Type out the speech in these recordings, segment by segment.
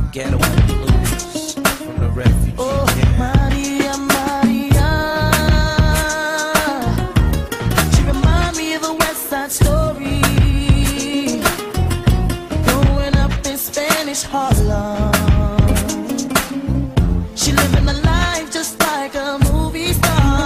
Ghetto blues from the refugee camp. Maria, Maria, she remind me of a West Side Story, growing up in Spanish Harlem. She living a life just like a movie star.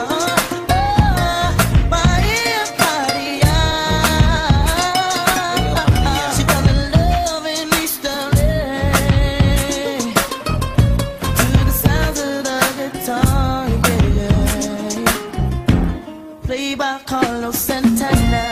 Played by Carlos Santana.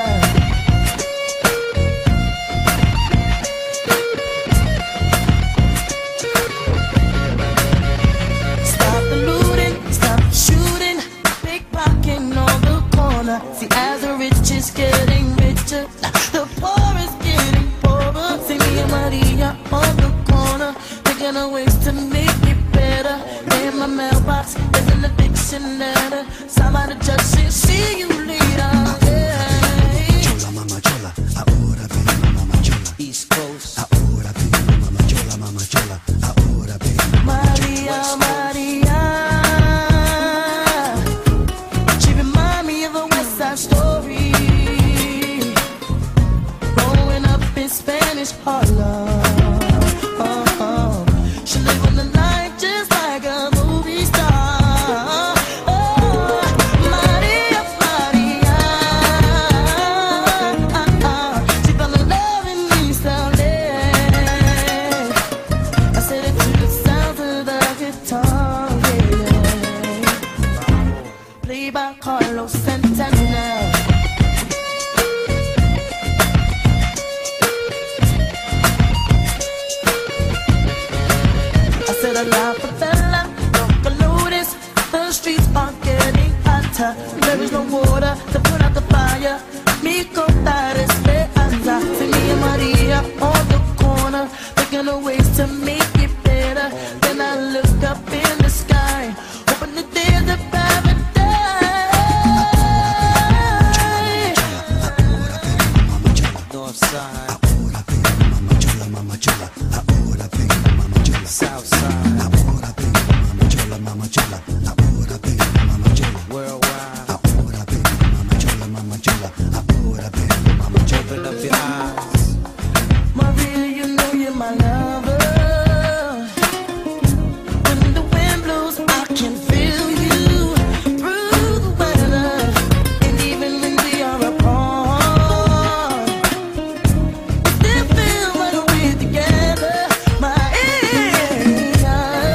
Stop the looting, stop the shooting, pickpocketing on the corner. See, as the rich is getting richer, the poor is getting poorer. See me and Maria on the corner, thinking of ways to make it better. In my mailbox, there's an eviction letter. Somebody just said, see you later. Chola, mama chola, ahora ven, mama chola. East Coast. Ahora ven, mama chola, mama chola. Ahora ven, Maria, Maria, she remind me of a West Side Story, growing up in Spanish Harlem. She living the life just like a movie star. Maria, Maria, she fell in love in East LA. I said it to the sound of the guitar, yeah. Played by Carlos Santana. I said a la favela, don't pollute this. The streets are getting hotter. There is no water to put out the fire. Mi contar esperanza. See me and Maria on the corner, thinking of ways to make it better. Then I look up in the sky, hoping that there's a paradise. North side. ahora ven, mama chola, mama chola. Ahora ven, mama chola. South side. Ahora ven, mama chola, mama chola. Ahora ven, mama chola. Worldwide. Ahora ven, mama chola, mama chola. Ahora ven, mama chola. Open up your eyes. Maria, you know you're my lover. When the wind blows, I can feel you through the weather. And even when we are apart, we still feel like we're together. Maria,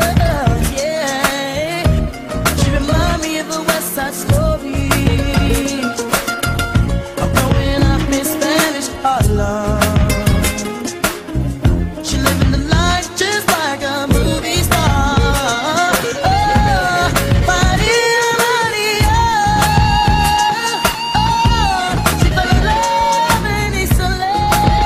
yeah. She remind me of a West Side Story, of growing up in Spanish Harlem. She living the life just like a movie star. Maria, Maria, she fell in love in East LA.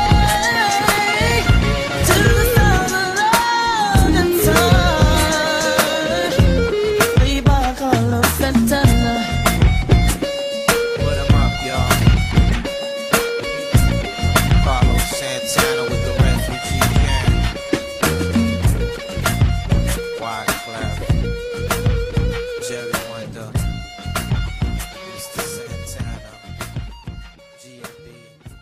To the sound of London touch. Played by Carlos Santana. Put 'em up, y'all. Carlos Santana with the refugee camp. Wyclef, Jerry Wonder, Mr. Santana, G&B.